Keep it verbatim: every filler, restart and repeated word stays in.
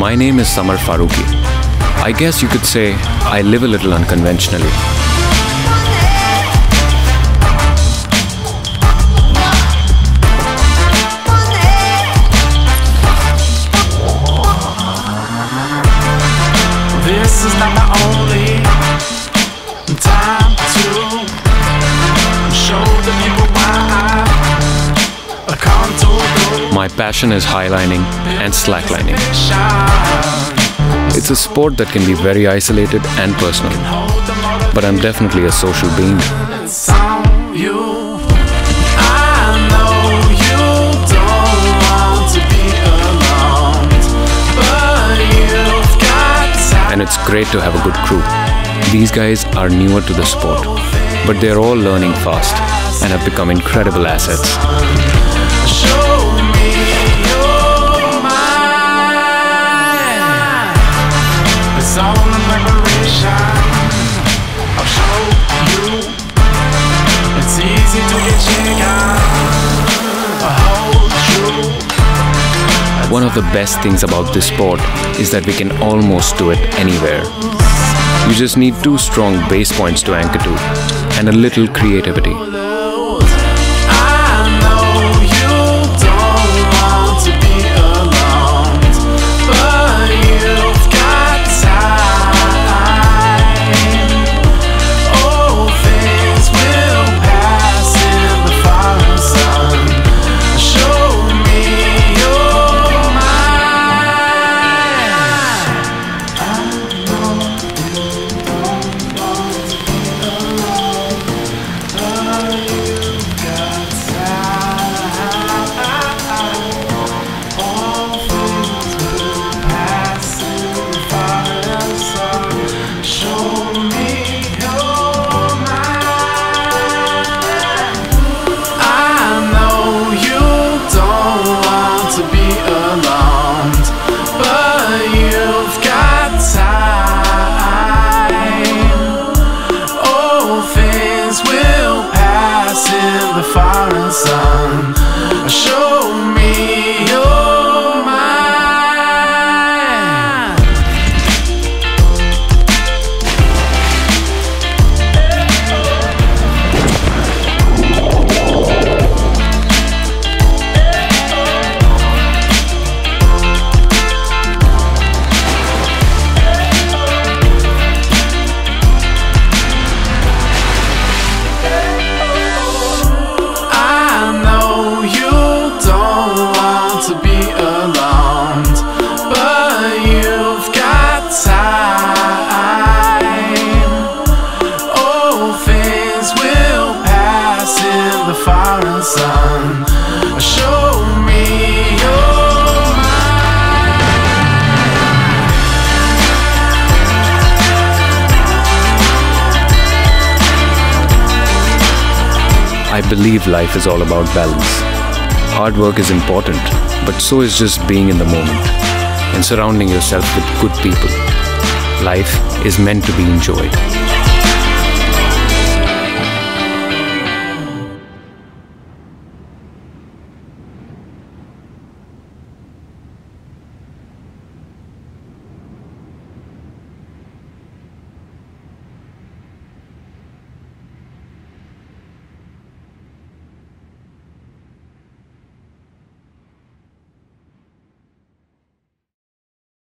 My name is Samar Farooqi. I guess you could say I live a little unconventionally. This is not my only time to show the people why I come to. My passion is highlining and slacklining. It's a sport that can be very isolated and personal, but I'm definitely a social being. And it's great to have a good crew. These guys are newer to the sport, but they're all learning fast and have become incredible assets. One of the best things about this sport is that we can almost do it anywhere. You just need two strong base points to anchor to and a little creativity. Sun, show me your mind. Sun, show me your mind. I believe life is all about balance. Hard work is important, but so is just being in the moment and surrounding yourself with good people. Life is meant to be enjoyed.